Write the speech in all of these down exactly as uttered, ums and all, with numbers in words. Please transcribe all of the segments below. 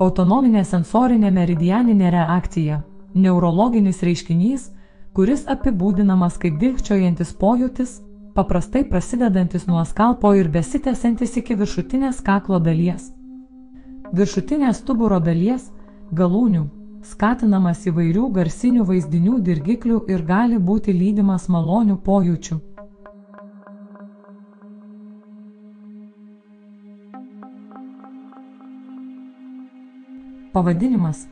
Autonominė sensorinė meridianinė reakcija – neurologinis reiškinys, kuris apibūdinamas kaip dilgčiojantis pojūtis, paprastai prasidedantis nuo skalpo ir besitęsiantis iki viršutinės kaklo dalies. Viršutinės stuburo dalies, galūnių, skatinamas įvairių garsinių vaizdinių dirgiklių ir gali būti lydimas malonių pojūčių. Pavadinimas.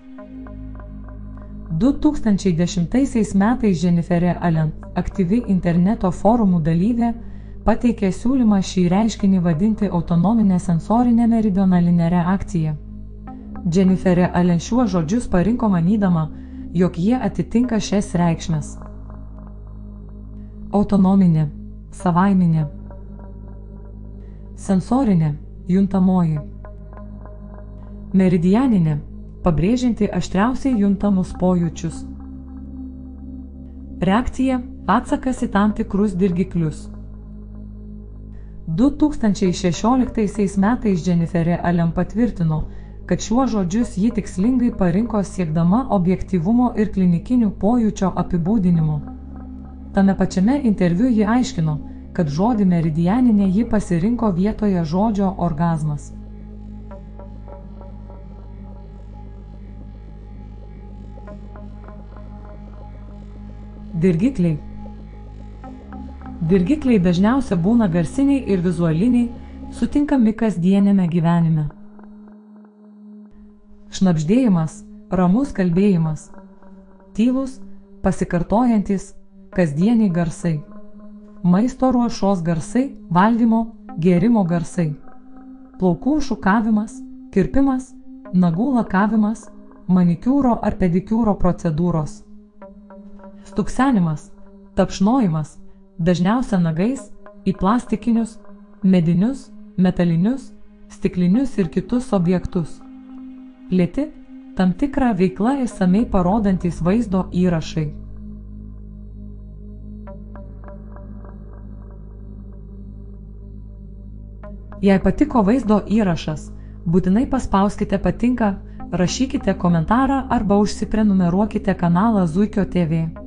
du tūkstančiai dešimtaisiais metais Jenniferė Allen, aktyvi interneto forumų dalyvė, pateikė siūlymą šį reiškinį vadinti autonominę sensorinę meridionalinę reakciją. Jenniferė Allen šiuos žodžius parinko manydama, jog jie atitinka šias reikšmes. Autonominė, savaiminė. Sensorinė, juntamoji. Meridianinė, pabrėžianti aštriausiai juntamus pojūčius. Reakcija – atsakas į tam tikrus dirgiklius. du tūkstančiai šešioliktaisiais metais Jenniferė Allen patvirtino, kad šiuos žodžius ji tikslingai parinko siekdama objektyvumo ir klinikinių pojūčio apibūdinimo. Tame pačiame interviu ji aiškino, kad žodį meridianinė ji pasirinko vietoje žodžio orgazmas. Dirgikliai. Dirgikliai dažniausia būna garsiniai ir vizualiniai, sutinkami kasdienėme gyvenime. Šnabždėjimas, ramus kalbėjimas. Tylūs, pasikartojantis, kasdieniai garsai. Maisto ruošos garsai, valgymo, gėrimo garsai. Plaukų šukavimas, kirpimas, nagų lakavimas, manikiūro ar pedikiūro procedūros. Stuksenimas, tapšnojimas, dažniausia nagais, į plastikinius, medinius, metalinius, stiklinius ir kitus objektus. Lėti, tam tikrą veiklą išsamei parodantys vaizdo įrašai. Jei patiko vaizdo įrašas, būtinai paspauskite patinka, rašykite komentarą arba užsiprenumeruokite kanalą Zuikio T V.